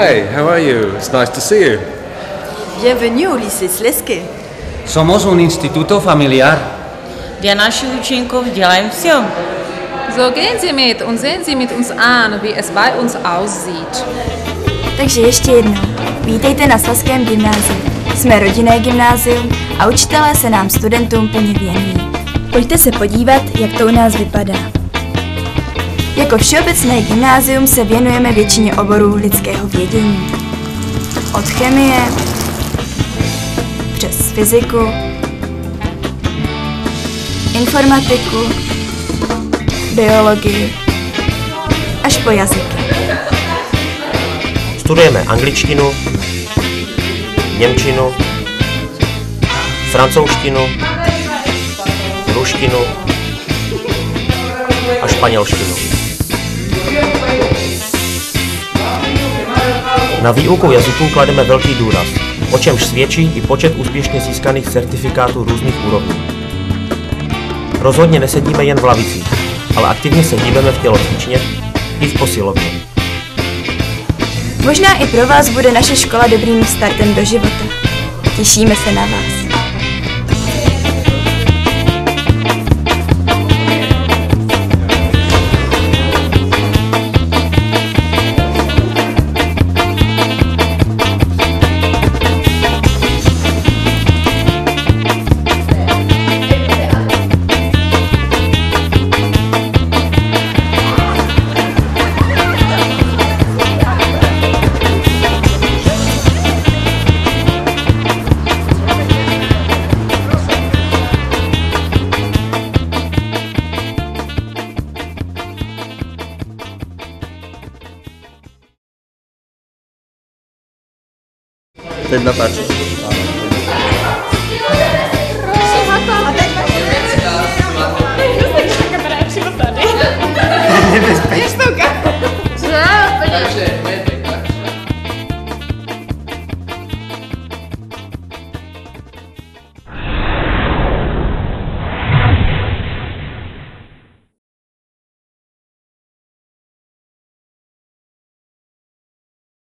Hey, how are you? It's nice to see you. Bienvenue au lycée Slezsky. Somos un instituto familiar. Der naši Učenkov dělají все. So gehen Sie mit und sehen Sie mit uns an, wie es bei uns aussieht. Takže ještě jednou, vítejte na Slezském gymnáziu. Jsme rodinné gymnázium a učitelé se nám studentům plně věnují. Pojďte se podívat, jak to u nás vypadá. Jako všeobecné gymnázium se věnujeme většině oborů lidského vědění. Od chemie, přes fyziku, informatiku, biologii, až po jazyky. Studujeme angličtinu, němčinu, francouzštinu, ruštinu a španělštinu. Na výuku jazyků klademe velký důraz, o čemž svědčí i počet úspěšně získaných certifikátů různých úrovní. Rozhodně nesedíme jen v lavicích, ale aktivně se hýbeme v tělocvičně i v posilovně. Možná i pro vás bude naše škola dobrým startem do života. Těšíme se na vás. Teď natáčí. Nebezpečný.